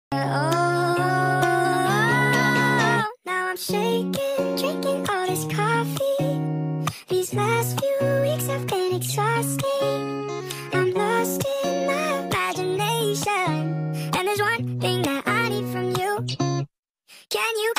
Now I'm shaking, drinking all this coffee. These last few weeks have been exhausting. I'm lost in my imagination, and there's one thing that I need from you. Can you